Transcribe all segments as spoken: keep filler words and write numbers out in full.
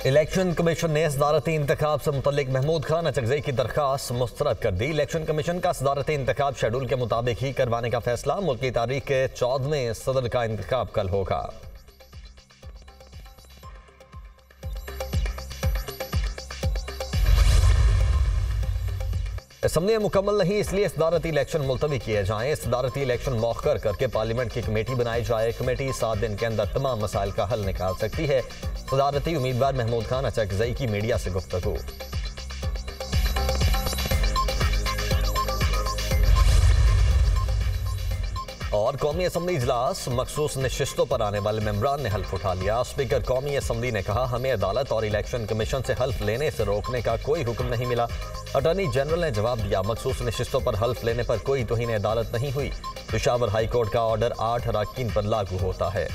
Election commission ने सदारती इंतखाब से मुतल्लिक महमूद खान अचकज़ई की दरखास्त मुस्तरद कर दी। इलेक्शन कमीशन का सदारती इंतखाब शेड्यूल के मुताबिक ही करवाने का फैसला। मुल्क की तारीख के चौदहवें सदर का इंतखाब कल होगा। असम्बलियां मुकम्मल नहीं, इसलिए सदारती इलेक्शन मुलतवी किए जाएं। सदारती इलेक्शन मौखर करके पार्लियामेंट की कमेटी बनाई जाए। कमेटी सात दिन के अंदर तमाम मसाइल का हल निकाल सकती है। सदारती उम्मीदवार महमूद खान अचकज़ई की मीडिया से गुफ्तगू। और कौमी असम्बली इजलास, मखसूस नशिस्तों पर आने वाले मेंबरान ने हल्फ उठा लिया। स्पीकर कौमी असम्बली ने कहा, हमें अदालत और इलेक्शन कमीशन से हल्फ लेने से रोकने का कोई हुक्म नहीं मिला। अटॉर्नी जनरल ने जवाब दिया, मखसूस नशिस्तों पर हल्फ लेने पर कोई तौहीन अदालत नहीं हुई। पेशावर हाई कोर्ट का ऑर्डर आठ अरकान पर लागू होता है।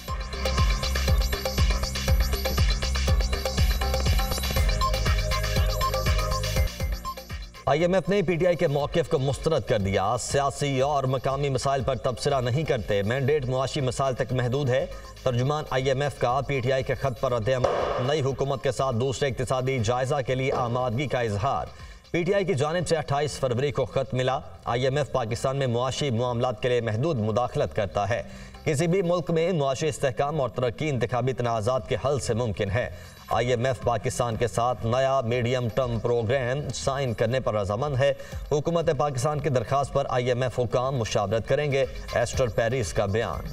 आई एम एफ ने पी टी आई के मौक़िफ़ को मुस्तरद कर दिया। सियासी और मकामी मसाइल पर तबसरा नहीं करते, मैंडेट मुआशी मसाइल तक महदूद है। तर्जुमान आई एम एफ का पी टी आई के खत पर रद्द-ए-अमल। नई हुकूमत के साथ दूसरे इक़्तिसादी जायजा के लिए आमादगी का इजहार। पी टी आई की जानिब से अट्ठाईस फरवरी को खत मिला। आई एम एफ पाकिस्तान में मुआशी मामलात के लिए महदूद मुदाखलत करता है। किसी भी मुल्क में मुआशी इस्तेहकाम और तरक्की इंतखाबी तनाज़ात के हल से मुमकिन है। आई एम एफ पाकिस्तान के साथ नया मीडियम टर्म प्रोग्राम साइन करने पर रजामंद है। हुकूमत पाकिस्तान की दरख्वास्त पर आई एम एफ हुकाम मुशावरत करेंगे। एस्टर पेरिस का बयान।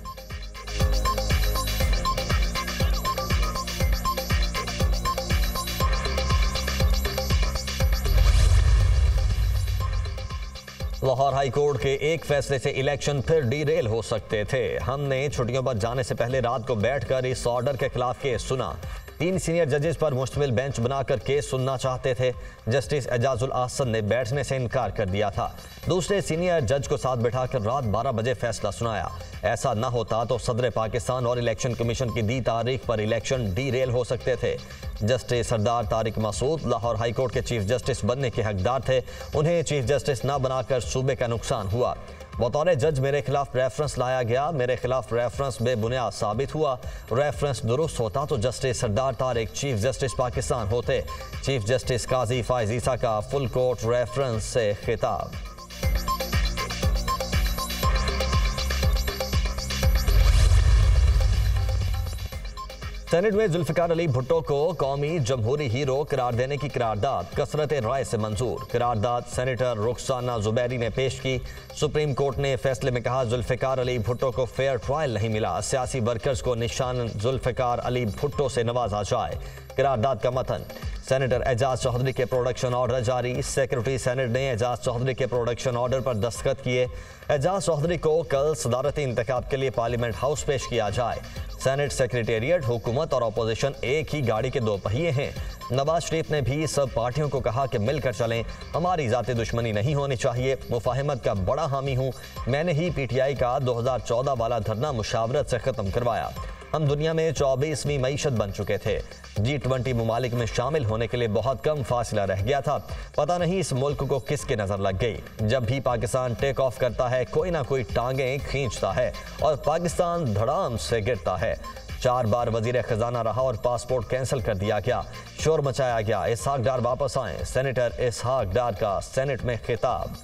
लाहौर हाई कोर्ट के एक फैसले से इलेक्शन फिर डीरेल हो सकते थे। हमने छुट्टियों पर जाने से पहले रात को बैठकर इस ऑर्डर के खिलाफ केस सुना। तीन सीनियर जजेस पर मुश्तमिल बेंच बनाकर केस सुनना चाहते थे। जस्टिस एजाजुल आहसन ने बैठने से इनकार कर दिया था। दूसरे सीनियर जज को साथ बैठाकर रात बारह बजे फैसला सुनाया। ऐसा न होता तो सदर पाकिस्तान और इलेक्शन कमीशन की दी तारीख पर इलेक्शन डीरेल हो सकते थे। Justice Sardar Tariq Masood Lahore high court के चीफ जस्टिस बनने के हकदार थे। उन्हें चीफ जस्टिस न बनाकर सूबे का नुकसान हुआ। बतौर जज मेरे खिलाफ रेफरेंस लाया गया। मेरे खिलाफ रेफरेंस बेबुनियाद साबित हुआ। रेफरेंस दुरुस्त होता तो justice Sardar Tariq chief justice Pakistan होते। चीफ जस्टिस काजी फायज ईसा का फुल कोर्ट रेफरेंस से खिताब। सेनेट में जुल्फिकार अली भुट्टो को कौमी जमहूरी हीरो करार देने की करारदाद कसरत राय से मंजूर। करारदाद सेनेटर रुखसाना जुबैरी ने पेश की। सुप्रीम कोर्ट ने फैसले में कहा, जुल्फिकार अली भुट्टो को फेयर ट्रायल नहीं मिला। सियासी वर्कर्स को निशान जुल्फिकार अली भुट्टो से नवाजा जाए। करारदाद का मतन, सेनेटर एजाज चौधरी के प्रोडक्शन ऑर्डर जारी। सेक्रेटरी सेनेट ने एजाज चौधरी के प्रोडक्शन ऑर्डर पर दस्तखत किए। एजाज चौधरी को कल सदारती इंतखाब के लिए पार्लियामेंट हाउस पेश किया जाए। सेनेट सेक्रेटेरिएट, हुकूमत और अपोजिशन एक ही गाड़ी के दो पहिए हैं। नवाज शरीफ ने भी सब पार्टियों को कहा कि मिलकर चलें, हमारी ज़ाती दुश्मनी नहीं होनी चाहिए। मुफाहिमत का बड़ा हामी हूँ। मैंने ही पी टी आई का दो हज़ार चौदह वाला धरना मुशावरत से ख़त्म करवाया। हम दुनिया में चौबीसवीं मईशत बन चुके थे। जी ट्वेंटी ममालिक में शामिल होने के लिए बहुत कम फासला रह गया था। पता नहीं इस मुल्क को किसकी नज़र लग गई। जब भी पाकिस्तान टेक ऑफ करता है, कोई ना कोई टांगें खींचता है और पाकिस्तान धड़ाम से गिरता है। चार बार वजीर खजाना रहा और पासपोर्ट कैंसिल कर दिया गया। शोर मचाया गया, इसहाक डार वापस आए। सेनेटर इसहाक डार का सेनेट में खिताब।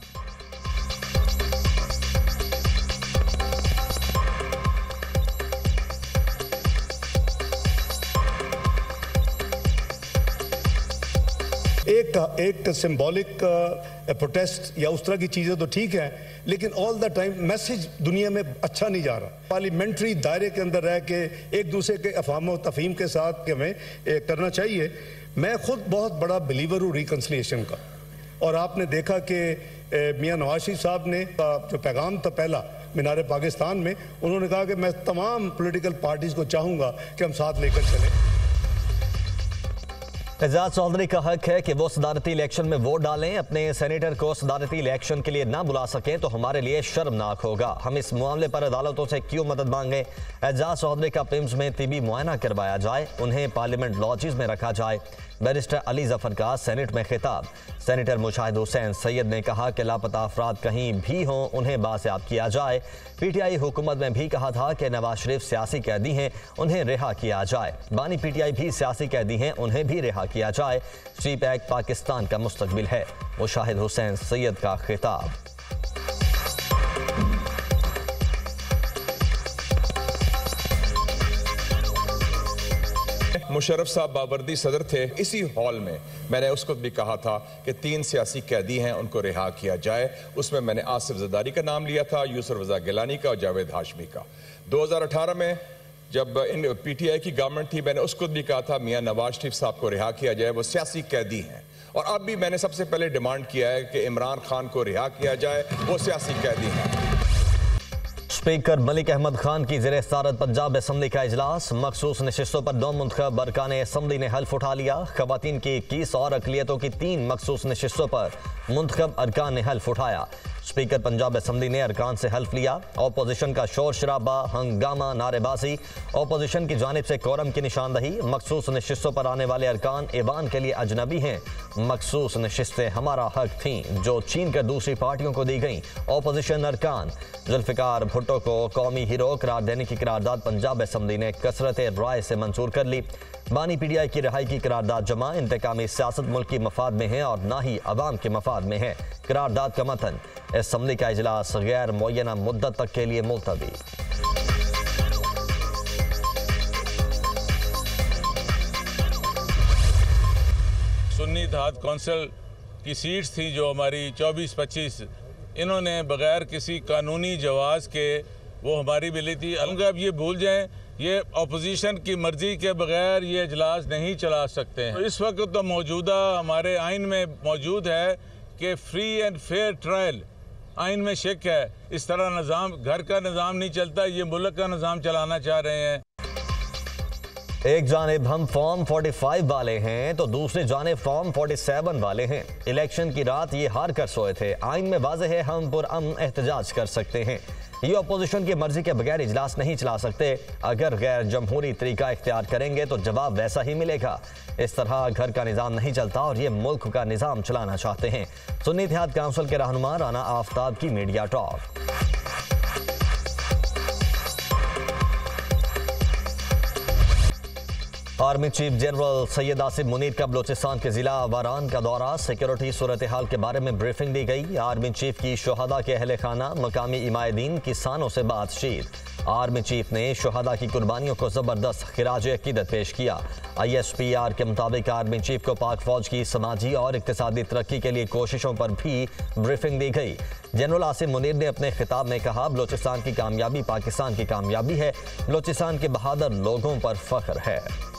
एक एक सिंबॉलिक प्रोटेस्ट या उस तरह की चीज़ें तो ठीक है, लेकिन ऑल द टाइम मैसेज दुनिया में अच्छा नहीं जा रहा। पार्लियामेंट्री दायरे के अंदर रह के एक दूसरे के अफाम और तफहीम के साथ के हमें करना चाहिए। मैं खुद बहुत बड़ा बिलीवर हूँ रिकन्सिलिएशन का, और आपने देखा कि मियाँ नवाज शरीफ साहब ने जो पैगाम था पहला मीनार पाकिस्तान में, उन्होंने कहा कि मैं तमाम पोलिटिकल पार्टीज़ को चाहूँगा कि हम साथ लेकर चलें। एजाज चौधरी का हक है कि वो सदारती इलेक्शन में वोट डालें। अपने सेनेटर को सदारती इलेक्शन के लिए ना बुला सकें तो हमारे लिए शर्मनाक होगा। हम इस मामले पर अदालतों से क्यों मदद मांगे। एजाज चौधरी का पिम्स में तिबी मुआयना करवाया जाए, उन्हें पार्लियामेंट लॉजेस में रखा जाए। बैरिस्टर अली जफर का सेनेट में खिताब। सेनेटर मुशाहिद हुसैन सैयद ने कहा कि लापता अफराद कहीं भी हों, उन्हें बासियाब किया जाए। पीटीआई हुकूमत में भी कहा था कि नवाज शरीफ सियासी कैदी हैं, उन्हें रिहा किया जाए। बानी पीटीआई भी सियासी कैदी हैं, उन्हें भी रिहा किया जाए। सी पैक पाकिस्तान का मुस्तकबिल है। मुशाहिद हुसैन सैयद का खिताब। मुशर्रफ साहब बावर्दी सदर थे, इसी हॉल में मैंने उसको भी कहा था कि तीन सियासी कैदी हैं, उनको रिहा किया जाए। उसमें मैंने आसिफ जरदारी का नाम लिया था, यूसुफ रजा गिलानी का और जावेद हाशमी का। दो हज़ार अठारह में जब इन पीटीआई की गवर्नमेंट थी, मैंने उसको भी कहा था मियां नवाज शरीफ साहब को रिहा किया जाए, वो सियासी कैदी हैं। और अब भी मैंने सबसे पहले डिमांड किया है कि इमरान खान को रिहा किया जाए, वो सियासी कैदी हैं। स्पीकर मलिक अहमद खान की ज़ेर सदारत पंजाब असम्बली का इजलास। मखसूस नशिस्तों पर नौ मुंतखब अरकान असम्बली ने हल्फ उठा लिया। खवातीन की इक्कीस और अकलियतों की तीन मखसूस नशिस्तों पर मुंतखब अरकान ने हल्फ उठाया। स्पीकर पंजाब असम्बली ने अरकान से हल्फ लिया। अपोजिशन का शोर शराबा, हंगामा, नारेबाजी, अपोजिशन की जानिब से कोरम की निशानदही। मखसूस नशिस्तों पर आने वाले अरकान ईवान के लिए अजनबी हैं। मखसूस नशिस्तें हमारा हक थीं जो छीन कर दूसरी पार्टियों को दी गईं। अपोजिशन अरकान। जुल्फिकार भुट्टो को कौमी हीरो करार देने की करारदाद पंजाब असम्बली ने कसरत राय से मंजूर कर ली। बानी पीटीआई की रिहाई की करारदाद जमा। इंतकामी सियासत मुल्क की मफाद में है और ना ही अवाम के मफाद में है। करारदाद का मतन। असम्बली का इजलास गैर मुअय्यना मुद्दत तक के लिए मुलतवी। सुन्नी इत्तेहाद कौंसिल की सीट्स थी जो हमारी चौबीस पच्चीस, इन्होंने बगैर किसी कानूनी जवाज के वो हमारी मिली थी। अब ये भूल जाएं, ये अपोजिशन की मर्जी के बगैर ये इजलास नहीं चला सकते हैं। इस वक्त तो मौजूदा हमारे आइन में मौजूद है कि फ्री एंड फेयर ट्रायल आइन में शेक है। इस तरह निज़ाम, घर का निज़ाम नहीं चलता, ये मुल्क का निज़ाम चलाना चाह रहे हैं। एक जानिब हम फॉर्म पैंतालीस वाले हैं तो दूसरी जानिब फॉर्म सैंतालीस वाले हैं। इलेक्शन की रात ये हार कर सोए थे। आइन में वाज़ेह है हम पुरअमन एहतजाज कर सकते हैं। ये अपोजिशन की मर्जी के बगैर इजलास नहीं चला सकते। अगर गैर जमहूरी तरीका इख्तियार करेंगे तो जवाब वैसा ही मिलेगा। इस तरह घर का निज़ाम नहीं चलता और ये मुल्क का निज़ाम चलाना चाहते हैं। सुन्नी इत्तेहाद काउंसिल के रहनुमा राना आफ्ताब की media talk. Army chief general Syed Asif Munir का बलोचिस्तान के जिला वारान का दौरा। सिक्योरिटी सूरत हाल के बारे में ब्रीफिंग दी गई। आर्मी चीफ की शोहदा के अहले खाना, मकामी इमायदीन, किसानों से बातचीत। आर्मी चीफ ने शोहदा की कुर्बानियों को जबरदस्त खिराज अकीदत पेश किया। आई एस पी आर के मुताबिक आर्मी चीफ को पाक फौज की समाजी और इक्तिसादी तरक्की के लिए कोशिशों पर भी ब्रीफिंग दी गई। जनरल आसिफ मुनीर ने अपने खिताब में कहा, बलोचिस्तान की कामयाबी पाकिस्तान की कामयाबी है। बलोचिस्तान के बहादुर लोगों पर फख्र है।